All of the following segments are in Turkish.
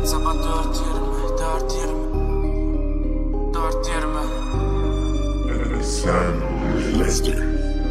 Saat sabah 4:20, 4:20.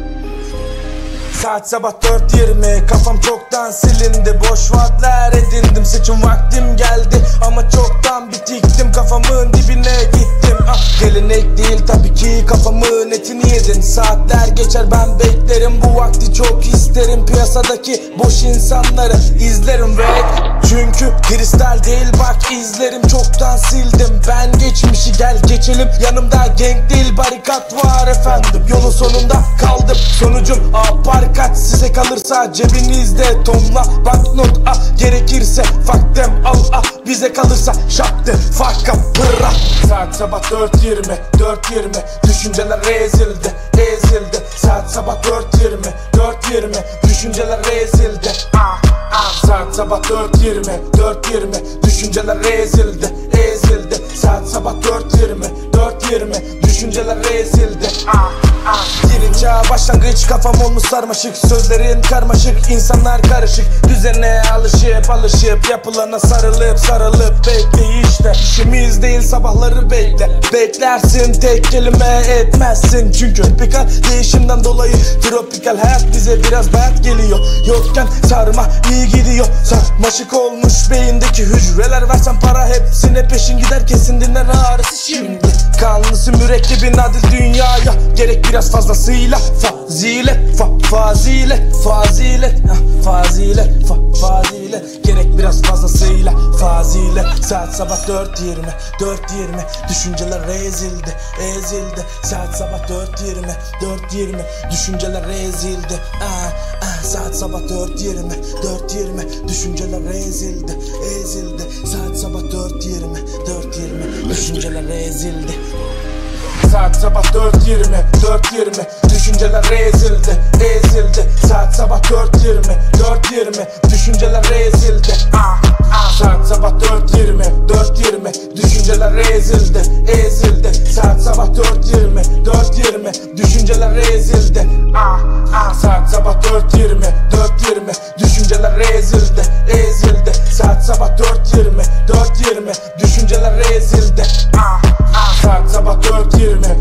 Saat sabah 4:20, kafam çoktan silindi. Boş vaatler edindim, seçim vaktim geldi. Ama çoktan bitiktim, kafamın dibine gittim. Gelenek değil tabii ki, kafamın etini yedin. Saatler geçer ben beklerim, bu vakti çok isterim. Piyasadaki boş insanları izlerim ve çünkü kristal değil bak izlerim, çoktan sildim. Ben geçmişi gel geçelim, yanımda gang değil barikat var efendim. Yolun sonunda kaldım, sonucum aparkat. Size kalırsa cebinizde tonla banknot gerekirse fuck them al bize kalırsa shut the fuck up pırra. Saat sabah 4:20, 4:20. Düşünceler ezildi, ezildi. Saat sabah 4:20, 4:20. Düşünceler ezildi. Saat sabah 4:20, 4:20. Düşünceler ezildi, ezildi. Saat sabah 4:20, 4:20. Düşünceler ezildi. Yeni çağ başlangıç, kafam olmuş sarmaşık. Sözlerin karmaşık, insanlar karışık. Düzene alışıp yapılana sarılıp bekle işte. İşimiz değil sabahları bekle. Beklersin tek kelime etmezsin. Çünkü tipikal değişimden dolayı tropikal hayat bize biraz bayat geliyor. Yokken sarma iyi gidiyor. Sarmaşık olmuş beyindeki hücreler. Versen para hepsine peşin gider, kesin dinler ağrısı şimdi. Kanlısı mürekkebin adil dünyaya gerek biraz fazlasıyla. Fazilet gerek biraz fazlasıyla. Fazilet. Saat sabah 4:20, 4:20. Düşünceler ezildi, ezildi. Saat sabah 4:20, 4:20. Düşünceler ezildi. Saat sabah 4:20, 4:20. Düşünceler ezildi, ezildi. Saat sabah 4:20, 4:20. Düşünceler ezildi. Saat sabah 4:20, 4:20. Düşünceler ezildi, ezildi. Saat sabah 4:20, 4:20. Düşünceler ezildi. Saat sabah 4:20, 4:20. Düşünceler ezildi, ezildi. Saat sabah 4:20, 4:20. Düşünceler ezildi. Saat sabah 4:20, 4:20. Düşünceler ezildi, ezildi. Saat sabah 4:20, 4:20. Düşünceler ezildi. Saat sabah 4:20,